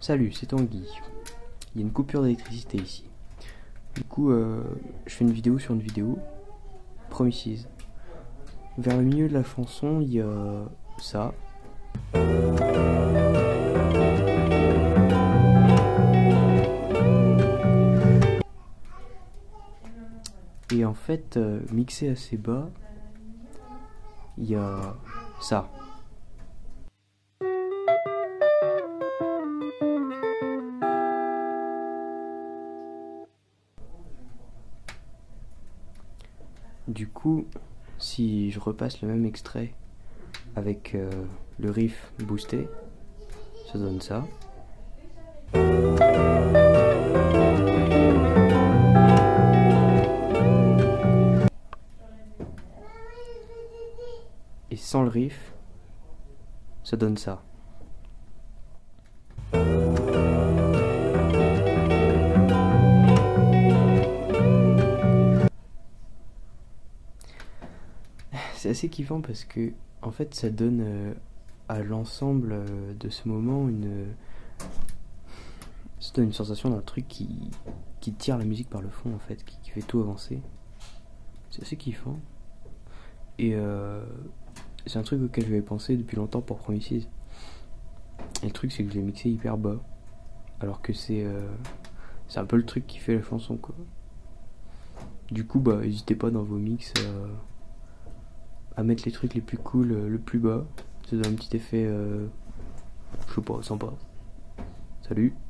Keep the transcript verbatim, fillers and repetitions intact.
Salut, c'est Tanguy. Il y a une coupure d'électricité ici. Du coup, euh, je fais une vidéo sur une vidéo. Promises. Vers le milieu de la chanson, il y a ça. Et en fait, euh, mixé assez bas, il y a ça. Du coup, si je repasse le même extrait avec euh, le riff boosté, ça donne ça. Et sans le riff, ça donne ça. C'est assez kiffant parce que en fait ça donne euh, à l'ensemble euh, de ce moment une ça donne une sensation d'un truc qui, qui tire la musique par le fond en fait, qui, qui fait tout avancer. C'est assez kiffant. Et euh, c'est un truc auquel j'avais pensé depuis longtemps pour Promises. Et le truc c'est que je l'ai mixé hyper bas. Alors que c'est euh, c'est un peu le truc qui fait la chanson quoi. Du coup bah n'hésitez pas dans vos mix euh, à mettre les trucs les plus cool euh, le plus bas. Ça donne un petit effet euh, je sais pas, sympa. Salut.